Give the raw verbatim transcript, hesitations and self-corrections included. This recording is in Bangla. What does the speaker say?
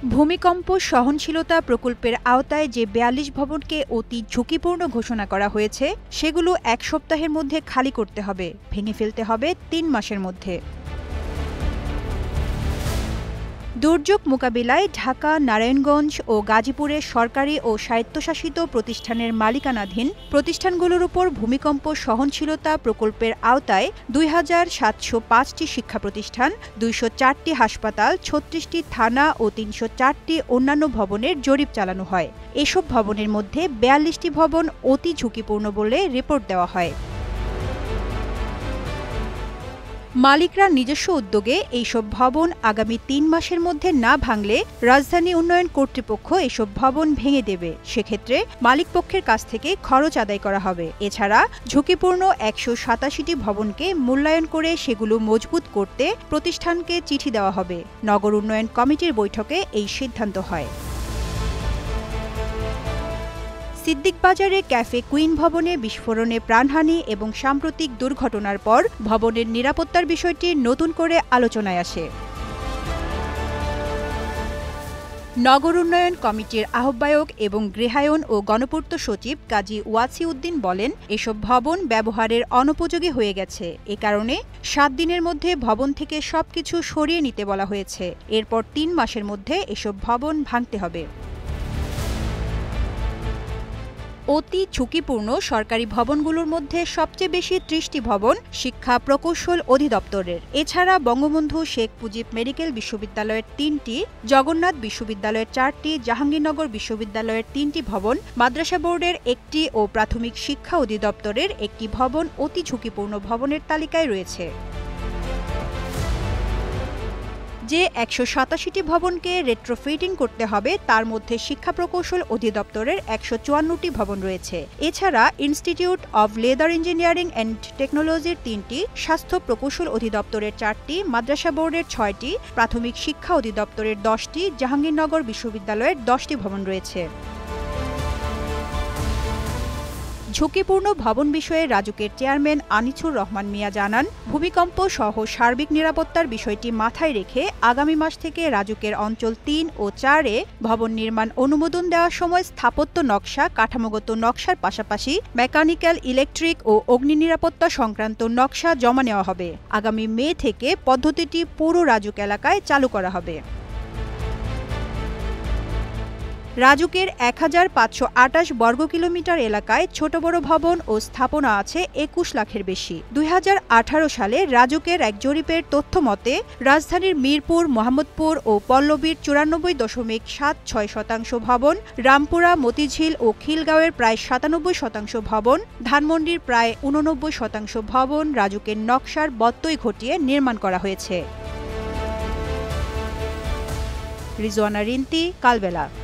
ভূমিকম্প সহনশীলতা প্রকল্পের আওতায় যে বিয়াল্লিশ ভবনকে অতি ঝুঁকিপূর্ণ ঘোষণা করা হয়েছে সেগুলো এক সপ্তাহের মধ্যে খালি করতে হবে, ভেঙে ফেলতে হবে তিন মাসের মধ্যে। দুর্যোগ মোকাবিলায় ঢাকা, নারায়ণগঞ্জ ও গাজীপুরে সরকারি ও স্বায়ত্তশাসিত প্রতিষ্ঠানের মালিকানাধীন প্রতিষ্ঠানগুলোর উপর ভূমিকম্প সহনশীলতা প্রকল্পের আওতায় দুই হাজার সাতশো পাঁচটি শিক্ষা প্রতিষ্ঠান, দুইশো চারটি হাসপাতাল, ছত্রিশটি থানা ও তিনশো চারটি অন্যান্য ভবনের জরিপ চালানো হয়। এসব ভবনের মধ্যে বিয়াল্লিশটি ভবন অতি ঝুঁকিপূর্ণ বলে রিপোর্ট দেওয়া হয়। মালিকরা নিজস্ব উদ্যোগে এইসব ভবন আগামী তিন মাসের মধ্যে না ভাঙলে রাজধানী উন্নয়ন কর্তৃপক্ষ এসব ভবন ভেঙে দেবে। সেক্ষেত্রে মালিকপক্ষের কাছ থেকে খরচ আদায় করা হবে। এছাড়া ঝুঁকিপূর্ণ একশো সাতাশিটি ভবনকে মূল্যায়ন করে সেগুলো মজবুত করতে প্রতিষ্ঠানকে চিঠি দেওয়া হবে। নগর উন্নয়ন কমিটির বৈঠকে এই সিদ্ধান্ত হয়। সিদ্দিক বাজারে ক্যাফে কুইন ভবনে বিস্ফোরণে প্রাণহানি এবং সাম্প্রতিক দুর্ঘটনার পর ভবনের নিরাপত্তার বিষয়টি নতুন করে আলোচনায় আসে। নগর উন্নয়ন কমিটির আহ্বায়ক এবং গৃহায়ন ও গণপূর্ত সচিব কাজী ওয়াসি উদ্দিন বলেন, এসব ভবন ব্যবহারের অনুপযোগী হয়ে গেছে। এ কারণে সাত দিনের মধ্যে ভবন থেকে সবকিছু সরিয়ে নিতে বলা হয়েছে। এরপর তিন মাসের মধ্যে এসব ভবন ভাঙতে হবে। অতি ঝুঁকিপূর্ণ সরকারি ভবনগুলোর মধ্যে সবচেয়ে বেশি ত্রিশটি ভবন শিক্ষা প্রকৌশল অধিদপ্তরের। এছাড়া বঙ্গবন্ধু শেখ মুজিব মেডিকেল বিশ্ববিদ্যালয়ের তিনটি, জগন্নাথ বিশ্ববিদ্যালয়ের চারটি, জাহাঙ্গীরনগর বিশ্ববিদ্যালয়ের তিনটি ভবন, মাদ্রাসা বোর্ডের একটি ও প্রাথমিক শিক্ষা অধিদপ্তরের একটি ভবন অতি ঝুঁকিপূর্ণ ভবনের তালিকায় রয়েছে। যে একশো সাতাশিটি ভবনকে রেট্রোফিটিং করতে হবে তার মধ্যে শিক্ষা প্রকৌশল অধিদপ্তরের একশো চুয়ান্নটি ভবন রয়েছে। এছাড়া institute of leather engineering and টেকনোলজির তিনটি, স্বাস্থ্য প্রকৌশল অধিদপ্তরের চারটি, মাদ্রাসা বোর্ডের ছয়টি, প্রাথমিক শিক্ষা অধিদপ্তরের দশটি, জাহাঙ্গীরনগর বিশ্ববিদ্যালয়ের দশটি ভবন রয়েছে। ঝুঁকিপূর্ণ ভবন বিষয়ে রাজুকের চেয়ারম্যান আনিছুর রহমান মিয়া জানান, ভূমিকম্প সহ সার্বিক নিরাপত্তার বিষয়টি মাথায় রেখে আগামী মাস থেকে রাজুকের অঞ্চল তিন ও চারে ভবন নির্মাণ অনুমোদন দেওয়ার সময় স্থাপত্য নকশা, কাঠামোগত নকশার পাশাপাশি মেকানিক্যাল, ইলেকট্রিক ও অগ্নি নিরাপত্তা সংক্রান্ত নকশা জমা নেওয়া হবে। আগামী মে থেকে পদ্ধতিটি পুরো রাজুক এলাকায় চালু করা হবে। রাজুকের এক হাজার পাঁচশো আটাশ বর্গ কিলোমিটার এলাকায় ছোট বড় ভবন ও স্থাপনা আছে একুশ লাখের বেশি। দুই হাজার আঠারো সালে রাজুকের এক জরিপের তথ্য মতে রাজধানীর মিরপুর, মোহাম্মদপুর ও পল্লবীর চুরানব্বই দশমিক সাত ছয় শতাংশ ভবন, রামপুরা, মতিঝিল ও খিলগাঁওয়ের প্রায় সাতানব্বই শতাংশ ভবন, ধানমন্ডির প্রায় উননব্বই শতাংশ ভবন রাজুকের নকশার বত্যই ঘটিয়ে নির্মাণ করা হয়েছে। রিজওয়ানা রিন্তি, কালবেলা।